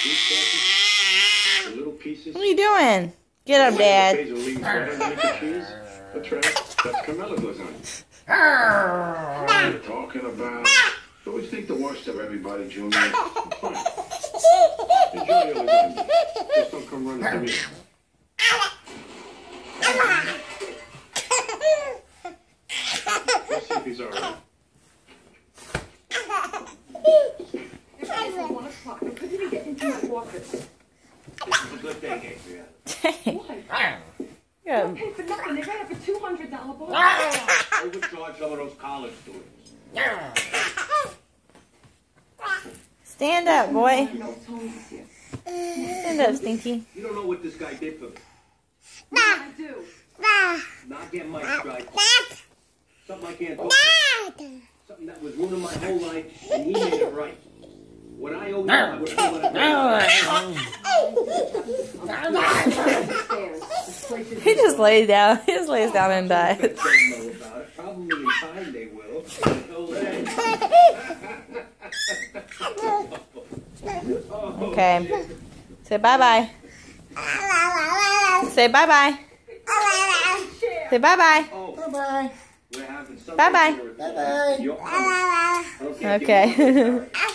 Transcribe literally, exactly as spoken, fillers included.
What are you doing? Get up, Dad. What are you talking about? You always think the worst of everybody, Junior. Fine. Enjoy your lasagna. Just don't come running to me. Let's see if he's all right. It's also one o'clock. I couldn't even get into my office. This is a good day, Adrian. Why? Yeah. Don't pay for nothing. They ran up a two hundred dollar bill. I would charge some of those college students. Stand up, boy. No, Tony's here. Stand up, Stinky. You don't know what this guy did for me. I do. Not getting my strike. Something I can't do. Something that was ruining my whole life, and he made it right. What I owe you, I would have it. He just lays down. He just lays down and dies. They don't know about it. Probably in time they will. Okay. Say bye-bye. Say bye-bye. Say bye-bye. Bye-bye. Bye-bye. Bye-bye. Okay.